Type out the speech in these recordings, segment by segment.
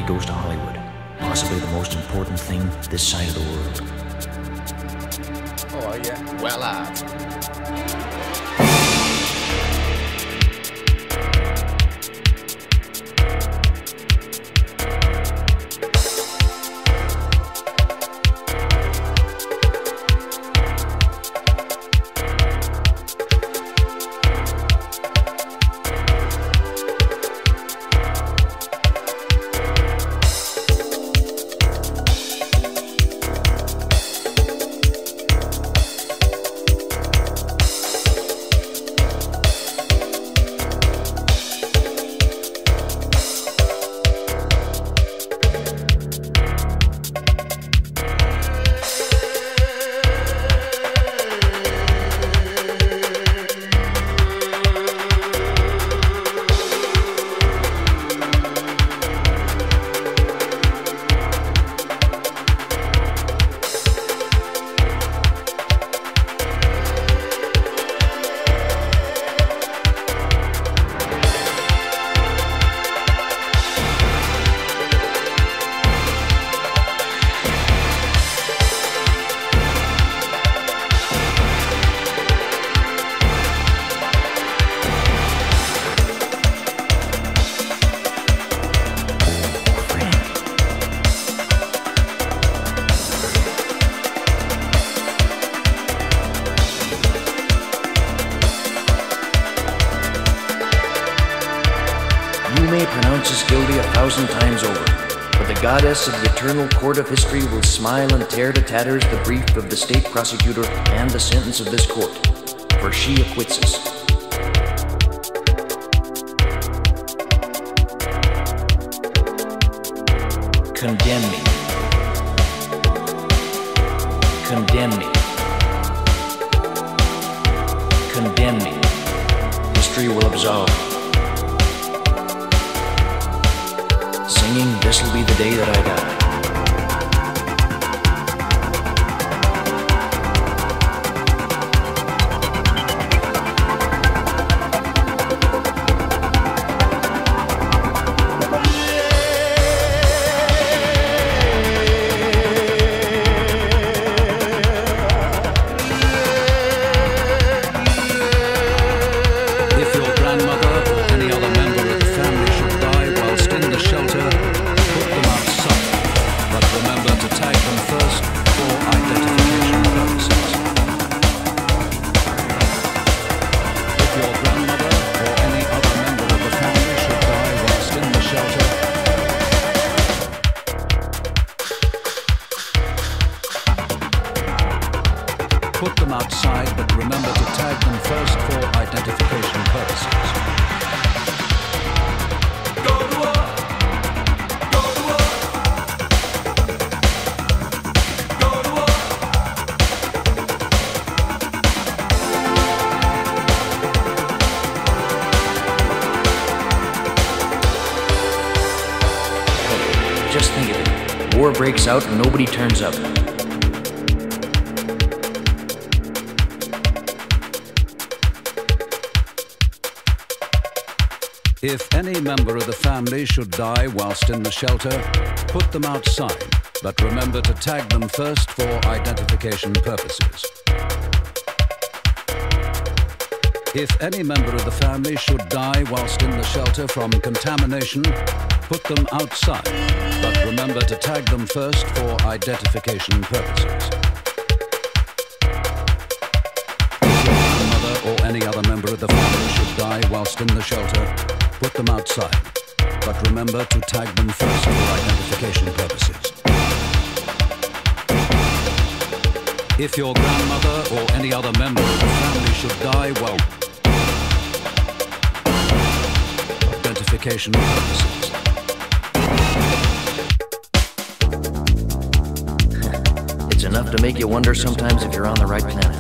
goes to Hollywood. Possibly the most important thing this side of the world. Oh, yeah. Well, You may pronounce us guilty 1,000 times over, but the goddess of the eternal court of history will smile and tear to tatters the brief of the state prosecutor and the sentence of this court, for she acquits us. Condemn me. Condemn me. Condemn me. History will absolve. Singing, this'll be the day that I die. If your grandmother or any other member of the family should die whilst in the shelter, put them outside, but remember to tag them first for identification purposes. If your grandmother or any other member of the family should die whilst in the shelter, put them outside, but remember to tag them first for identification purposes. Just think of it. War breaks out and nobody turns up. If any member of the family should die whilst in the shelter, put them outside, but remember to tag them first for identification purposes. If any member of the family should die whilst in the shelter from contamination, put them outside, but remember to tag them first for identification purposes. If your grandmother or any other member of the family should die whilst in the shelter, put them outside, but remember to tag them first for identification purposes. If your grandmother or any other member of the family should die, well, identification purposes. It's enough to make you wonder sometimes if you're on the right planet.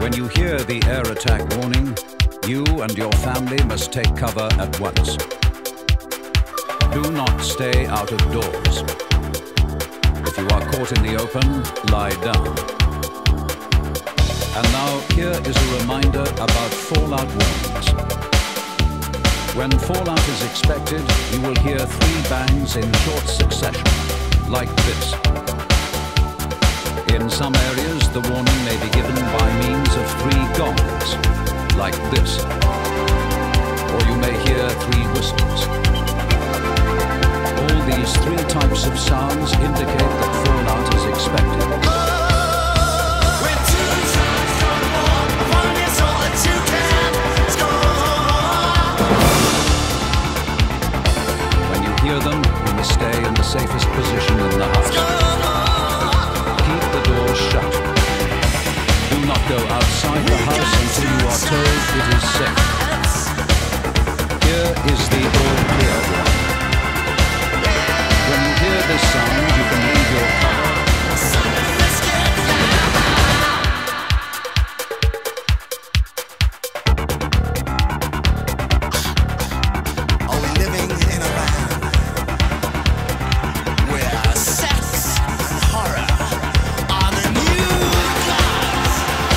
When you hear the air attack warning, you and your family must take cover at once. Do not stay out of doors. If you are caught in the open, lie down. And now, here is a reminder about fallout warnings. When fallout is expected, you will hear 3 bangs in short succession, like this. In some areas, the warning may be given by means of 3 gongs, like this. Or you may hear 3 whistles. All these 3 types of sounds indicate that fallout is expected. When you hear them, you must stay in the safest position in the house. Keep the doors shut. Do not go outside the house until you are told it is safe. Here is the all-clear warning. When you hear this sound, you can leave your cover. Are we living in a land where sex and horror are the new gods?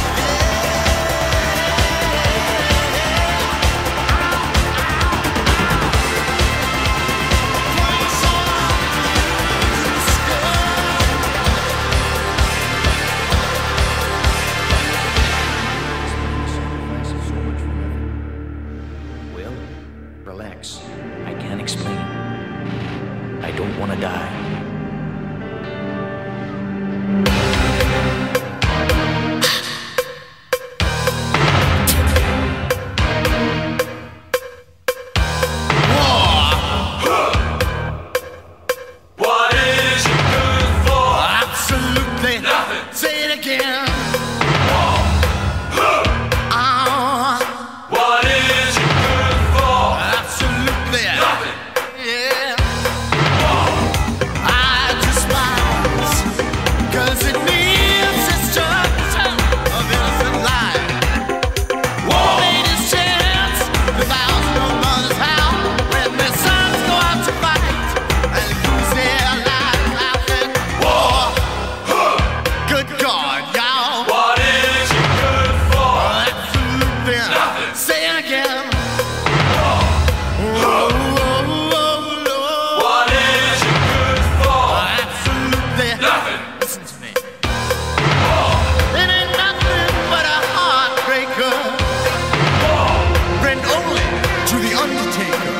Well, relax. I can't explain. I don't want to die. What is it good for? Absolutely nothing. Say it again. What is it good for? Absolutely nothing. Yeah. I despise, 'cause it means destruction of innocent life. Ladies' chance, without no mother's help, when their sons go out to fight and lose their lives out in war. Good God, y'all. What is it good for? Absolutely nothing. Say it again. What is it good for? Absolutely nothing. Listen to me. It ain't nothing but a heartbreaker, friend only to the undertaker.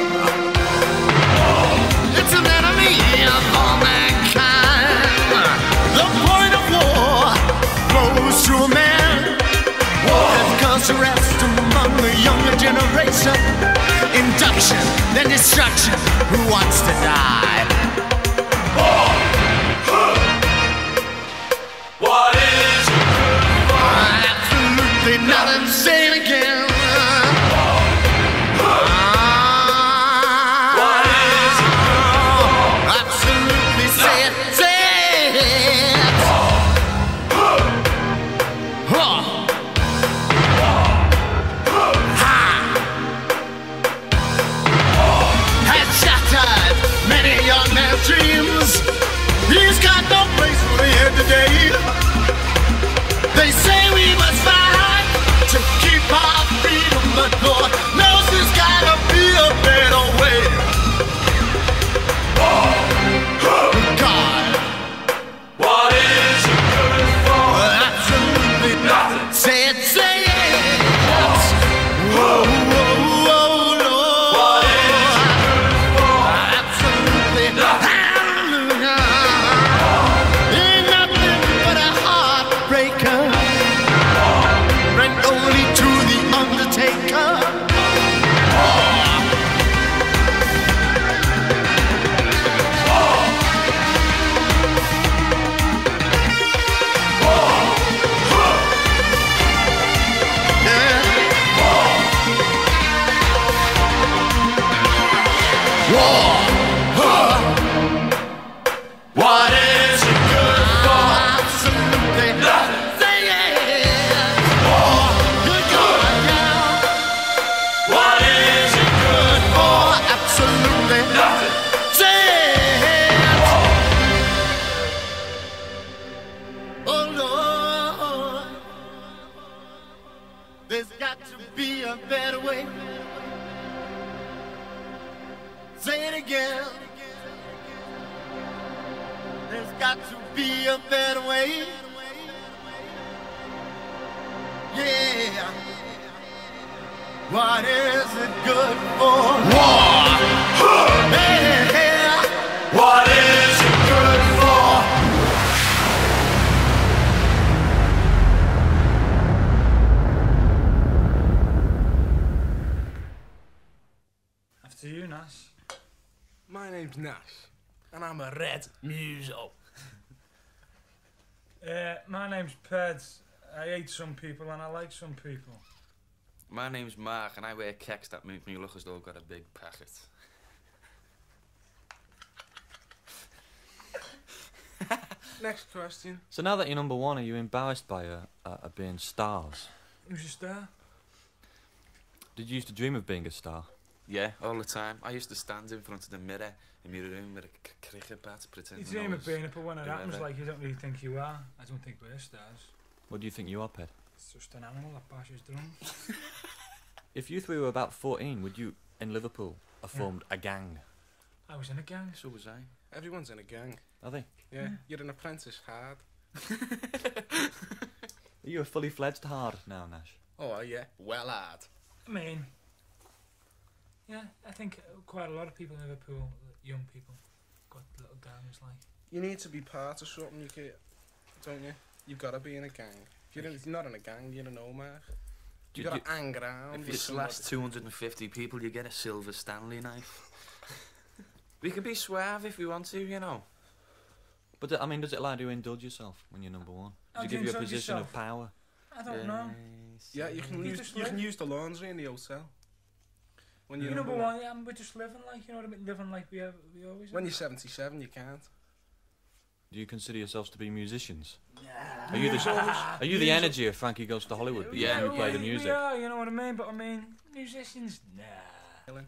It's an enemy of all mankind. The point of war goes to a man. War has caused arrest among the younger generation. Induction, then destruction. Who wants to die? What is it good for? Absolutely nothing. Say it again. What is it good for? Absolutely say it. Say it. Has shattered many young men's dreams. He's got no place for the end today. They say we must fight to keep our freedom, but Lord knows there's gotta be a better way. God, what is it good for? Absolutely nothing. Say it, say it. Whoa, whoa, whoa, Lord. What is it good for? Absolutely nothing. Ain't nothing but a heartbreaker, friend only to the undertaker. What is it good for? Absolutely nothing. Say it. to be a better way. Say it again. There's got to be a better way. Yeah. What is it good for? War. Yeah. What is it good for? After you, Nash. My name's Nash, and I'm a red muso. My name's Peds. I hate some people and I like some people. My name's Mark and I wear keks that make me look as though I've got a big packet. Next question. So now that you're number one, are you embarrassed by being stars? Who's a star? Did you used to dream of being a star? Yeah, all the time. I used to stand in front of the mirror in my room with a cricket bat pretending You dream I of was being up, but when it happens, whoever. like, you don't really think you are. I don't think we're stars. What do you think you are, Ped? It's just an animal that bashes drums. If you three were about 14, would you, in Liverpool, have formed a gang? I was in a gang. So was I. Everyone's in a gang. Are they? Yeah, you're an apprentice hard. Are you a fully fledged hard now, Nash? Oh, yeah, well hard. I mean, yeah, I think quite a lot of people in Liverpool, young people, got little gangs like. You need to be part of something, you can, don't you? You've got to be in a gang. If you're not in a gang, you're a nomad. You've got to hang around. If with you slash somebody. 250 people, you get a silver Stanley knife. We can be suave if we want to, you know. But, I mean, does it allow you to indulge yourself when you're number one? How Does do it you give you a indulge position yourself? of power? I don't know. Yeah, you can You use just you can live. use the laundry in the hotel. When You're you're number one, yeah, we're just living like, you know what I mean? Living like we always When have. you're 77, you can't. Do you consider yourselves to be musicians? Are you the energy of Frankie Goes to Hollywood? Because Yeah, you play the We music. are, you know what I mean? But I mean, musicians, nah. Ellen.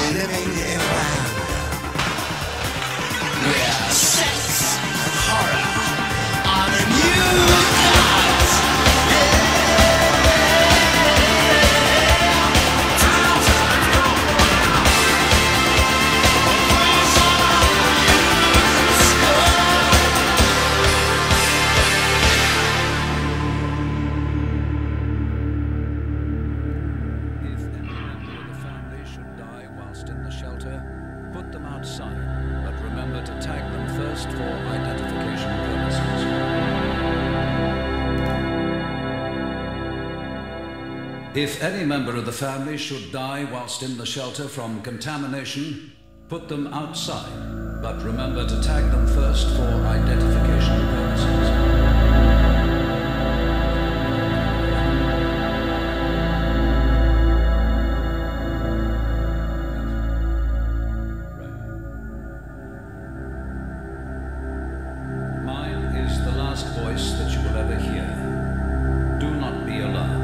living in a land where sex and horror are the new gods. If any member of the family should die whilst in the shelter, put them outside, but remember to tag them first for identification purposes. If any member of the family should die whilst in the shelter from contamination, put them outside, but remember to tag them first for identification purposes. Mine is the last voice that you will ever hear. Do not be alarmed.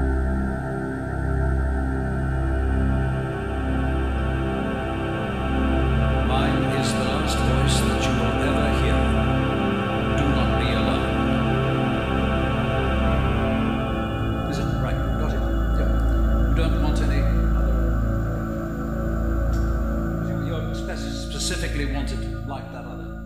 Mine is the last voice that you will ever hear. Do not be alarmed. Is it? Right, got it. Yeah. You don't want any other... You specifically wanted like that other...